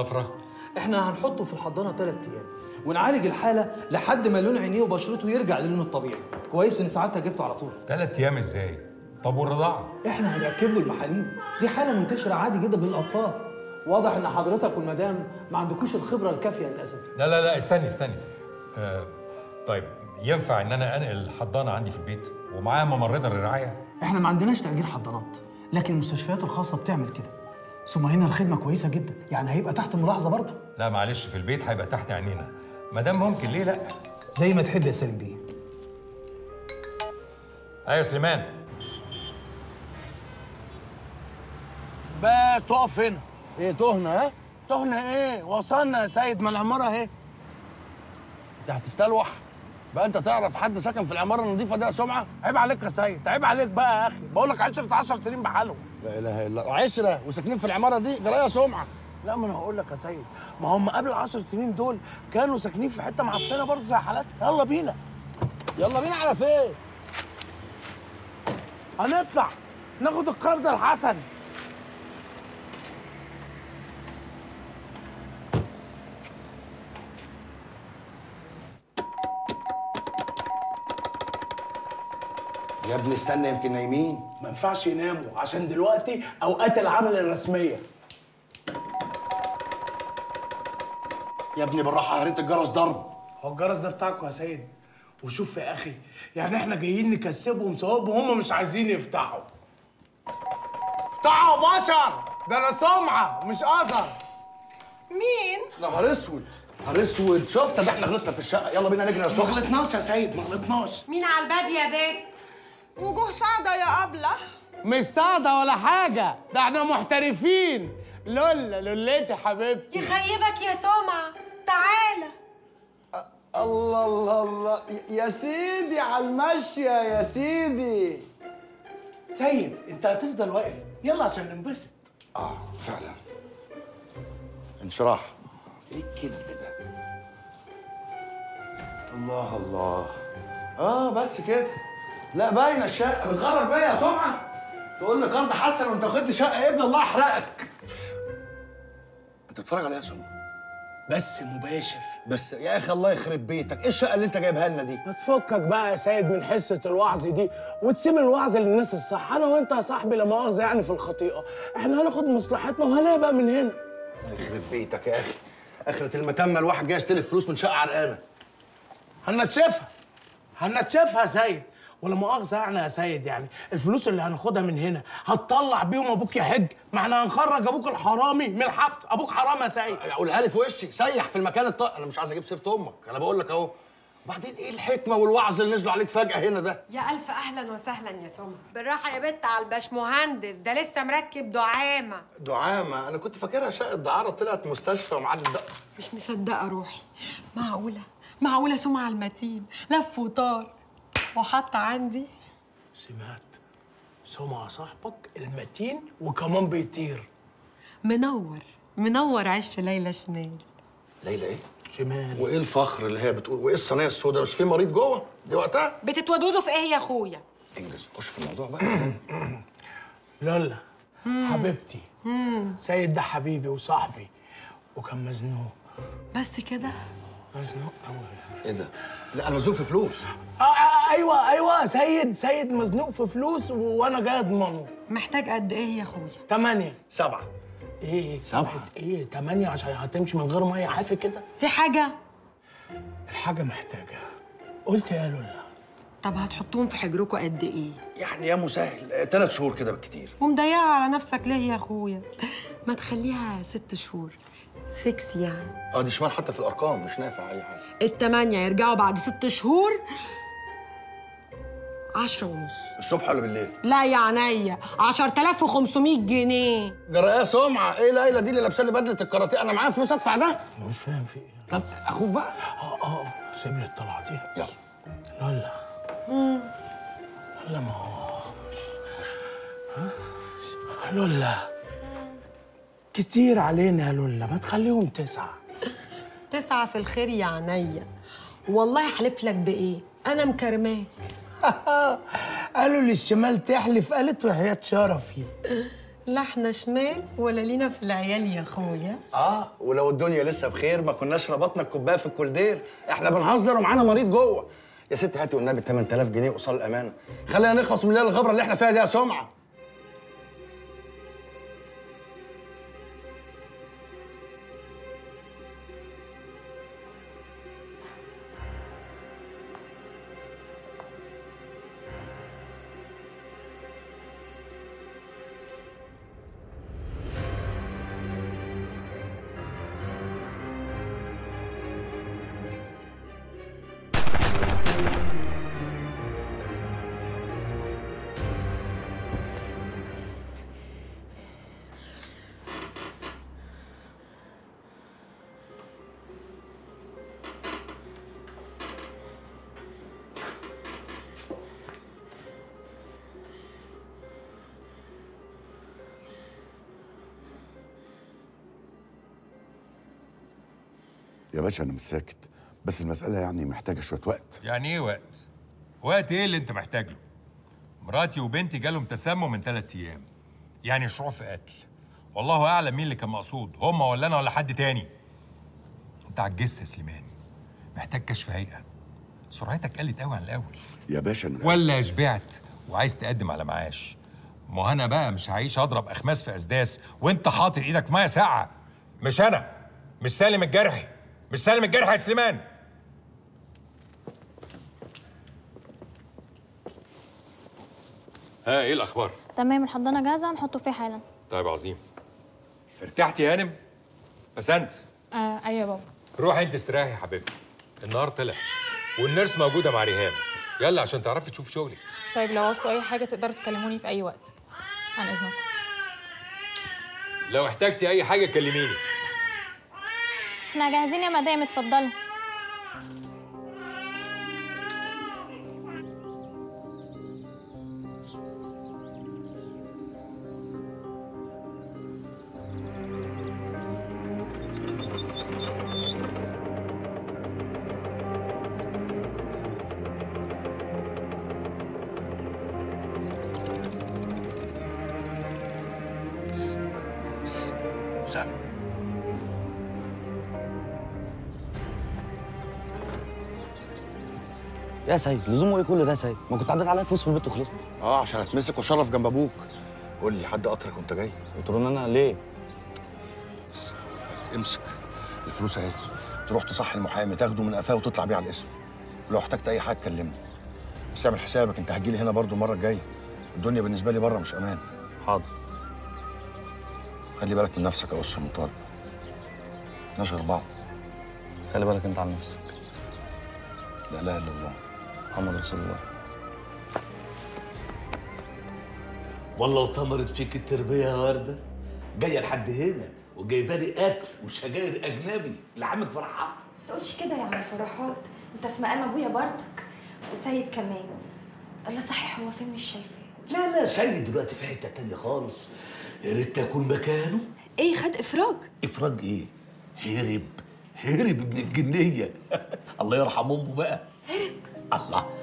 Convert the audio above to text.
طفره؟ احنا هنحطه في الحضانه 3 ايام ونعالج الحاله لحد ما لون عينيه وبشرته يرجع للونه الطبيعي. كويس ان ساعتها جبته على طول. 3 ايام ازاي؟ طب والرضاعه؟ احنا هنركب له المحاليل، دي حاله منتشره عادي جدا بين الاطفال. واضح ان حضرتك والمدام ما عندكوش الخبره الكافيه للاسف. لا استني. طيب ينفع ان انا انقل الحضانه عندي في البيت ومعاها ممرضه للرعايه؟ احنا ما عندناش تأجير حضانات، لكن المستشفيات الخاصه بتعمل كده. ثم هنا الخدمه كويسه جدا، يعني هيبقى تحت ملاحظه برضه. لا معلش، في البيت هيبقى تحت عينينا. مدام ممكن، ليه لا؟ زي ما تحب يا سالم بيه. ايوه يا سليمان. بقى تقف هنا. ايه تهنا؟ ها؟ تهنا ايه؟ وصلنا يا سيد، ما العماره اهي. انت هتستلوح؟ بقى انت تعرف حد ساكن في العماره النظيفه دي يا سمعه؟ عيب عليك يا سيد، عيب عليك بقى يا اخي، بقول لك 10 سنين بحالهم. لا اله الا الله، وعشره وساكنين في العماره دي، جرايه يا سمعه. لا ما انا هقول لك يا سيد، ما هم قبل 10 سنين دول كانوا ساكنين في حته معفنه برضه زي حالاتنا. يلا بينا. يلا بينا على فين؟ هنطلع ناخد القرض الحسن. يا ابني استنى، يمكن نايمين. ما ينفعش يناموا عشان دلوقتي اوقات العمل الرسميه. يا ابني بالراحه، هريت الجرس ضرب. هو الجرس ده بتاعكم يا سيد؟ وشوف يا اخي، يعني احنا جايين نكسبهم ثواب وهم مش عايزين يفتحوا. افتحوا بشر، ده انا سمعه مش اثر. مين؟ نهار اسود، نهار اسود. شفت ده احنا غلطنا في الشقه. يلا بينا نجري يا ما سمعه. غلطناش يا سيد، ما غلطناش. مين على الباب يا بيت؟ وجوه صعدة يا أبلة. مش صعدة ولا حاجة، ده احنا محترفين. لولتي حبيبتي. يخيبك يا سمعة، تعالى. الله الله الله، يا سيدي على المشيه يا سيدي. سيد انت هتفضل واقف، يلا عشان ننبسط. فعلا انشراح. ايه الكذب ده؟ الله الله. بس كده. لا باينه الشقه. بتغرب بيا يا سمعه؟ تقول لي قرض حسن وانت واخد لي شقه؟ يا ابني الله يحرقك. انت بتتفرج عليها يا سمعه؟ بس مباشر. بس يا اخي الله يخرب بيتك، ايه الشقه اللي انت جايبها لنا دي؟ ما تفكك بقى يا سيد من حصه الوعظ دي وتسيب الوعظ للناس الصح. انا وانت يا صاحبي لا مؤاخذه يعني في الخطيئه، احنا هناخد مصلحتنا وهنبقى من هنا. الله يخرب بيتك يا اخي، اخره المتمه الواحد جاي يستلف فلوس من شقه عرقانه. هنتشافها يا سيد، ولا مؤاخذه يعني يا سيد، يعني الفلوس اللي هناخدها من هنا هتطلع بيهم ابوك يحج؟ ما احنا هنخرج ابوك الحرامي من الحبس. ابوك حرام يا سيد. قولها لي في وشي، سيح في المكان انا مش عايز اجيب سيره امك، انا بقول لك اهو. وبعدين ايه الحكمه والوعظ اللي نزلوا عليك فجاه هنا ده؟ يا ألف أهلا وسهلا يا سمعة. بالراحة يا بت على الباشمهندس، ده لسه مركب دعامة. دعامه؟ انا كنت فاكرها شقه دعاره طلعت مستشفى ومعاد الدق. مش مصدقة روحي. معقولة سمعة المتين لف وطار وحط عندي؟ سمعت سمعة صاحبك المتين وكمان بيطير. منور عش ليلى شمال. ليلى ايه؟ شمال. وايه الفخر اللي هي بتقول؟ وايه الصينيه السوداء؟ مش في مريض جوه؟ دي وقتها؟ بتتودودوا في ايه يا اخويا؟ انجز، خش في الموضوع بقى. لولا حبيبتي. سيد ده حبيبي وصاحبي وكان مزنوق. بس كده؟ مزنوق قوي. ايه ده؟ لا انا مزنوق في فلوس. ايوه سيد مزنوق في فلوس وانا جاي اضمنه. محتاج قد ايه يا اخويا؟ 8. 7. ايه 7؟ ايه 8 عشان هتمشي من غير ميه عافي كده؟ في حاجة؟ الحاجة محتاجة. قلت يا لولا. طب هتحطوهم في حجركم قد ايه؟ يعني يا مسهل 3 شهور كده بالكتير. ومضيقة على نفسك ليه يا اخويا؟ ما تخليها 6 شهور. 6 يعني. دي شمال حتى في الارقام مش نافع اي حاجه. ال8 يرجعوا بعد 6 شهور 10 ونص. الصبح ولا بالليل؟ لا يا عينيا، 10500 جنيه. جرأة سمعة، ايه ليلى دي اللي لابسه لي بدله الكاراتيه؟ انا معايا فلوس ادفع ده؟ مش فاهم في ايه. طب اخوك بقى. سيب لي الطلعه دي. يلا. لولا. ما هو لولا كتير علينا يا لولا، ما تخليهم 9. 9 في الخير يا عينيا، والله احلف لك بايه، انا مكرماك. قالوا للشمال تحلف، قالت وحياة شرفي. لا احنا شمال ولا لينا في العيال يا اخويا. ولو الدنيا لسه بخير ما كناش ربطنا الكوبايه في الكولدير. احنا بنهزر ومعانا مريض جوه. يا ست هاتي والنبي 8000 جنيه قصاد الامانه. خلينا نخلص من الليله الغبره اللي احنا فيها دي يا سمعه. يا باشا انا مش ساكت، بس المسألة يعني محتاجة شوية وقت. يعني ايه وقت؟ وقت ايه اللي انت محتاج له؟ مراتي وبنتي جالهم تسمم من 3 ايام. يعني شعور في قتل. والله اعلم مين اللي كان مقصود، هم ولا انا ولا حد تاني. انت عجزت يا سليمان. محتاج كشف هيئة. سرعتك قلت قوي عن الاول. يا باشا انا ولا شبعت وعايز تقدم على معاش. ما انا بقى مش هعيش اضرب اخماس في اسداس وانت حاطط ايدك في ميه ساقعه. مش انا. مش سالم الجرحي. مش سالم الجرحي يا سليمان. ها ايه الاخبار؟ تمام، الحضانة جاهزة هنحطه فيه حالا. طيب عظيم. ارتحتي يا هانم؟ بسنت. ايوه يا بابا. روحي انت استريحي يا حبيبتي. النهار طلع والنيرس موجوده مع ريهام. يلا عشان تعرفي تشوفي شغلك. طيب لو عوزتوا اي حاجه تقدروا تكلموني في اي وقت. عن اذنكم. لو احتجتي اي حاجه كلميني. احنا جاهزين يا مدام، اتفضلوا. يا سيد لزومه ايه كل ده يا سيد؟ ما كنت عديت عليا فلوس في البيت وخلصنا. عشان اتمسك وشرف جنب ابوك. قول لي حد قطرك وانت جاي؟ قلت له انا ليه؟ امسك الفلوس اهي. تروح تصحي المحامي تاخده من قفاه وتطلع بيه على الاسم. ولو احتجت اي حاجه كلمني. بس اعمل حسابك انت هتجيلي هنا برضو المره الجايه. الدنيا بالنسبه لي بره مش امان. حاضر. خلي بالك من نفسك يا قص من طارق. نشغل بعض. خلي بالك انت عن نفسك. لا اله الا الله محمد رسول الله. والله وطمرت فيك التربيه يا ورده. جايه لحد هنا وجايبالي اكل وشجاير اجنبي لعمك فرحات. ما تقولش كده يا عم فرحات، انت في مقام ابويا برضك وسيد كمان. الله صحيح هو فين مش شايفاه؟ لا سيد دلوقتي في حته تانيه خالص. يا ريت اكون مكانه. ايه خد افراج؟ افراج ايه؟ هرب ابن الجنيه. الله يرحم امه بقى. هرب؟ الله